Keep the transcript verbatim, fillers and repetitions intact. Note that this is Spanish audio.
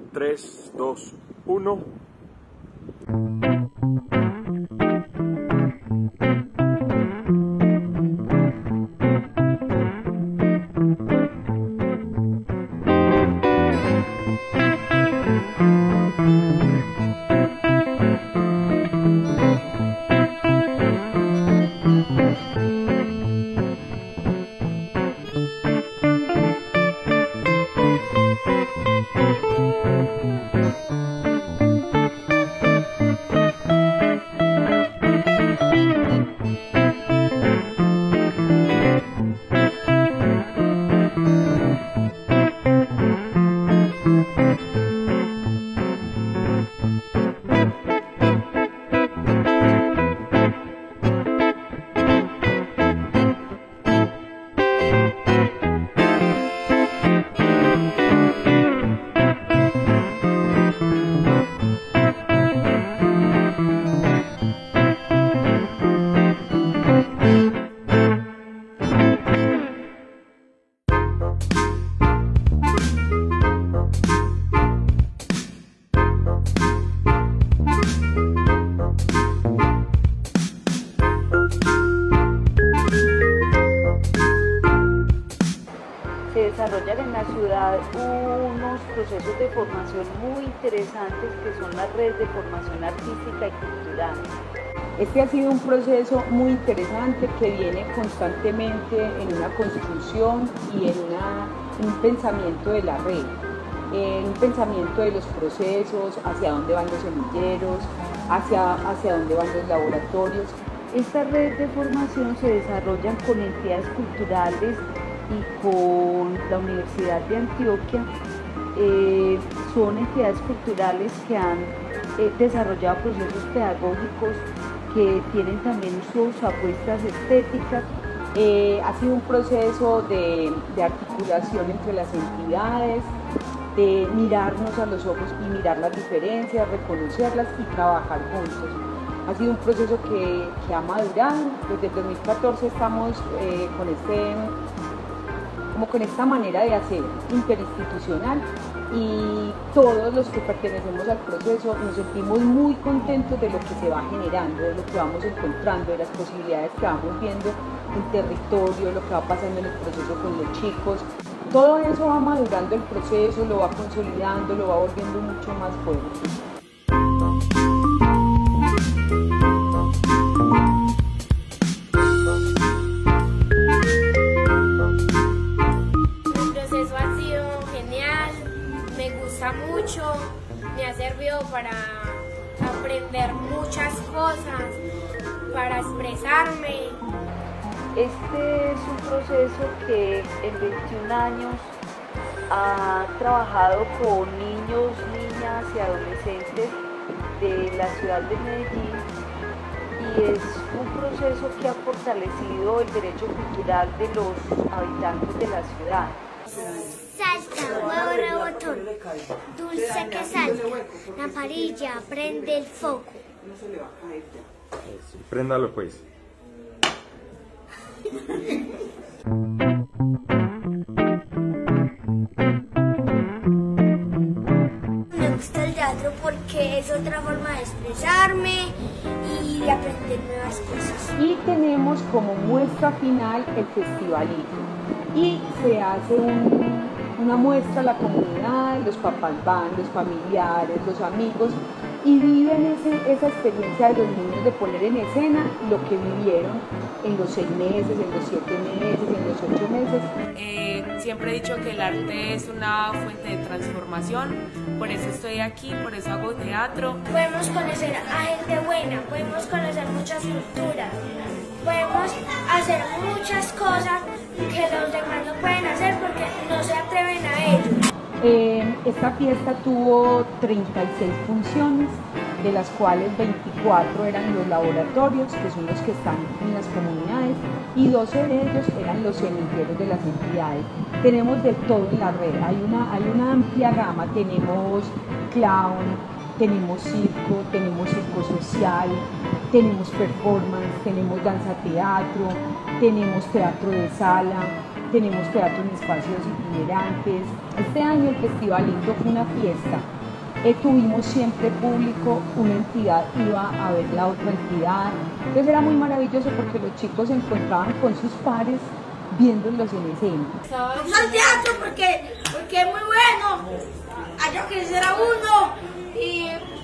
tres, dos, uno. Se desarrollan en la ciudad unos procesos de formación muy interesantes que son las redes de formación artística y cultural. Este ha sido un proceso muy interesante que viene constantemente en una construcción y en, una, en un pensamiento de la red, en un pensamiento de los procesos, hacia dónde van los semilleros, hacia, hacia dónde van los laboratorios. Estas redes de formación se desarrollan con entidades culturales y con la Universidad de Antioquia. Eh, son entidades culturales que han eh, desarrollado procesos pedagógicos que tienen también sus apuestas estéticas. Eh, ha sido un proceso de, de articulación entre las entidades, de mirarnos a los ojos y mirar las diferencias, reconocerlas y trabajar juntos. Ha sido un proceso que, que ha madurado. Desde el dos mil catorce estamos eh, con este como con esta manera de hacer interinstitucional y todos los que pertenecemos al proceso nos sentimos muy contentos de lo que se va generando, de lo que vamos encontrando, de las posibilidades que vamos viendo en territorio, lo que va pasando en el proceso con los chicos. Todo eso va madurando el proceso, lo va consolidando, lo va volviendo mucho más fuerte. Mucho, me ha servido para aprender muchas cosas, para expresarme. Este es un proceso que en veintiún años ha trabajado con niños, niñas y adolescentes de la ciudad de Medellín y es un proceso que ha fortalecido el derecho cultural de los habitantes de la ciudad. Salta, huevo rebotón, dulce que salta, la parilla, prende el foco. Préndalo pues. Me gusta el teatro porque es otra forma de expresarme y de aprender nuevas cosas. Y tenemos como muestra final el festivalito y se hace un una muestra a la comunidad, los papás van, los familiares, los amigos y viven ese, esa experiencia de los niños de poner en escena lo que vivieron en los seis meses, en los siete meses, en los ocho meses. Eh, siempre he dicho que el arte es una fuente de transformación, por eso estoy aquí, por eso hago teatro. Podemos conocer a gente buena, podemos conocer muchas culturas, podemos hacer muchas cosas que los demás no pueden hacer porque no se atreven a ello. Eh, esta fiesta tuvo treinta y seis funciones, de las cuales veinticuatro eran los laboratorios, que son los que están en las comunidades, y doce de ellos eran los semilleros de las entidades. Tenemos de todo en la red, hay una, hay una amplia gama, tenemos clown, tenemos circo, tenemos circo social, tenemos performance, tenemos danza teatro, tenemos teatro de sala, tenemos teatro en espacios itinerantes. Este año el Festivalito fue una fiesta eh, tuvimos siempre público, una entidad iba a ver la otra entidad. Entonces era muy maravilloso porque los chicos se encontraban con sus pares viéndolos en escena. Vamos al teatro porque, porque es muy bueno, hay que crecer a uno y